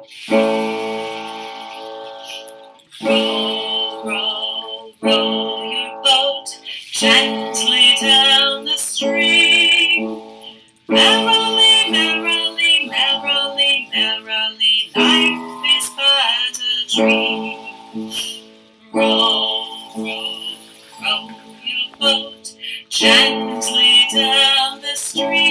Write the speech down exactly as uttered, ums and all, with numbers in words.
Row, row, row your boat gently down the stream. Merrily, merrily, merrily, merrily, life is but a dream. Row, row, row your boat gently down the stream.